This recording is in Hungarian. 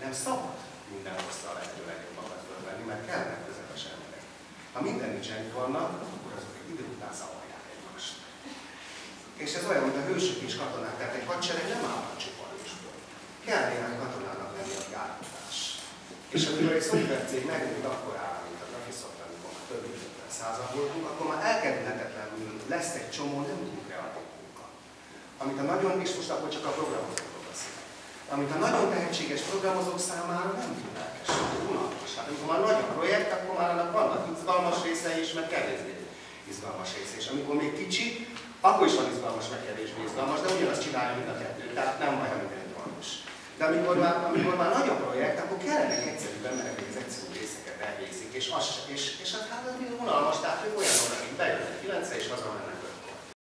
nem szabad minden rosszra a lehető legjobbakat fölvenni, mert kellene közepes emberek. Ha minden nincsenik vannak, akkor azok egy idő után zavarják egymást. És ez olyan, mint a hősök és katonák, tehát egy hadsereg nem állhat csupa hősből. Kell néhány katonának lenni a gátolás. És amikor egy szoftvercég megnőtt akkor áll, mint a Graphisoft, amikor már több mint 50% voltunk, akkor már elkerülhetetlenül lesz egy csomó nem túl kreatív munka. Amit a nagyon, és most akkor csak a programozókról beszélek, amit a nagyon tehetséges programozók számára nem túl lelkes, unalmas. Hát amikor már nagy a projekt, akkor már annak vannak izgalmas részei is, meg kevésbé izgalmas része. És amikor még kicsi, akkor is van izgalmas, meg kevésbé izgalmas, de ugyanazt csinálja mind a kettőt, tehát nem baj, ha minden egy valós. De amikor már nagy a projekt, akkor kellenek egyszerűbb emberek, hogy az egyszerű részeket elvégzik, és az hát unalmas, tehát ők olyanok, akik bejönnek 9-re és hazamennek